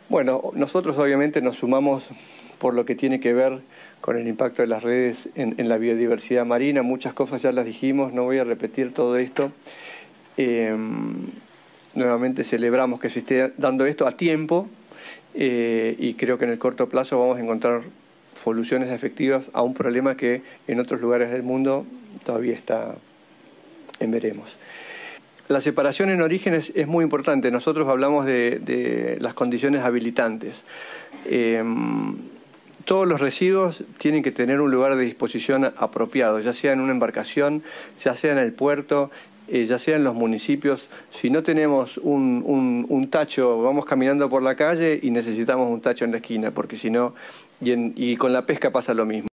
Bueno, nosotros obviamente nos sumamos por lo que tiene que ver con el impacto de las redes en la biodiversidad marina. Muchas cosas ya las dijimos, no voy a repetir todo esto. Nuevamente celebramos que se esté dando esto a tiempo y creo que en el corto plazo vamos a encontrar soluciones efectivas a un problema que en otros lugares del mundo todavía está en veremos. La separación en origen es muy importante. Nosotros hablamos de las condiciones habilitantes. Todos los residuos tienen que tener un lugar de disposición apropiado, ya sea en una embarcación, ya sea en el puerto, ya sea en los municipios. Si no tenemos un tacho, vamos caminando por la calle y necesitamos un tacho en la esquina, porque si no, y con la pesca pasa lo mismo.